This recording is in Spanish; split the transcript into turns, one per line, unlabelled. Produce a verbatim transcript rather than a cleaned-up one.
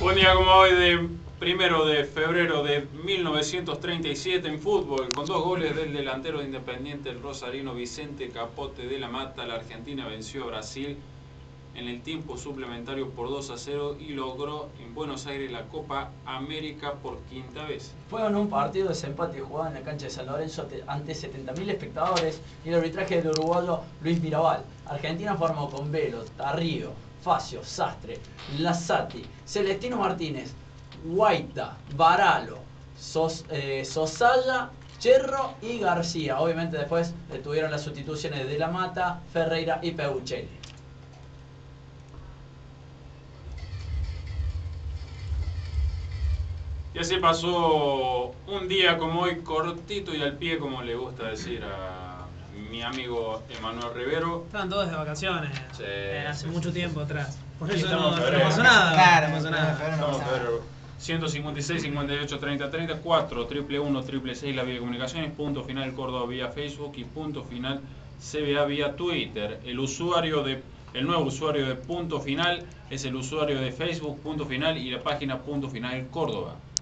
Un día como hoy de primero de febrero de mil novecientos treinta y siete en fútbol, con dos goles del delantero de Independiente, el rosarino Vicente Capote de la Mata, la Argentina venció a Brasil en el tiempo suplementario por dos a cero y logró en Buenos Aires la Copa América por quinta vez.
Fue en un partido de desempate jugado en la cancha de San Lorenzo ante setenta mil espectadores y el arbitraje del uruguayo Luis Mirabal. Argentina formó con Velo, Tarrío, Facio, Sastre, Lazzati, Celestino Martínez, Guaita, Varalo, Sos, eh, Sosaya, Cherro y García. Obviamente después eh, tuvieron las sustituciones de La Mata, Ferreira y Peuchelli.
Y así pasó un día como hoy, cortito y al pie, como le gusta decir a mi amigo Emanuel Rivero.
Estaban todos de vacaciones,
Sí,
eh, hace
sí,
mucho
sí,
tiempo
sí.
atrás. Por
Sí,
eso
estamos
no,
en
no
febrero.
pasó nada.
Claro,
no pasó
en
nada.
febrero no
Estamos
pasa
en
nada.
febrero. ciento cincuenta y seis, cincuenta y ocho, treinta, treinta, cuatro, triple uno, triple seis, la vía de comunicaciones, punto final Córdoba vía Facebook y punto final C B A vía Twitter. El usuario de el nuevo usuario de punto final es el usuario de Facebook punto final y la página punto final Córdoba.